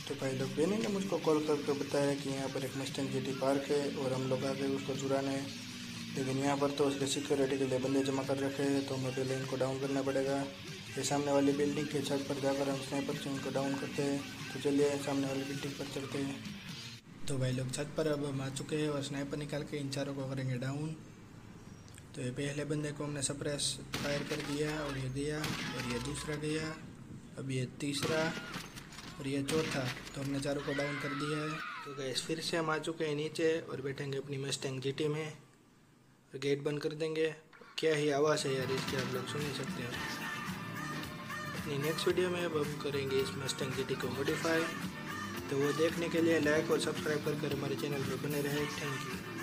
तो भाई लोग बेनी ने मुझको कॉल करके बताया कि यहाँ पर एक मस्टैंग जीटी पार्क है और हम लोग आ गए उसको चुराने। लेकिन यहाँ पर तो उसके सिक्योरिटी के लिए बंदे जमा कर रखे हैं, तो हमें पहले इनको डाउन करना पड़ेगा। ये सामने वाली बिल्डिंग के छत पर जाकर हम स्नाइपर से इनको डाउन करते हैं। तो चलिए सामने वाली बिल्डिंग पर चढ़ते हैं। तो भाई लोग छत पर अब हम आ चुके हैं और स्नाइपर निकाल के इन चारों को करेंगे डाउन। तो ये पहले बंदे को हमने सप्रेस फायर कर दिया और ये गया, और ये दूसरा गया, अब ये तीसरा और ये चौथा। तो हमने चारों को डाउन कर दिया है। तो गैस फिर से हम आ चुके हैं नीचे और बैठेंगे अपनी मस्टैंग जीटी में और गेट बंद कर देंगे। क्या ही आवाज़ है यार इसकी, आप लोग सुन ही सकते हैं। अपनी नेक्स्ट वीडियो में अब हम करेंगे इस मस्टैंग जीटी को मॉडिफाई। तो वो देखने के लिए लाइक और सब्सक्राइब कर हमारे चैनल पर बने रहे। Thank you.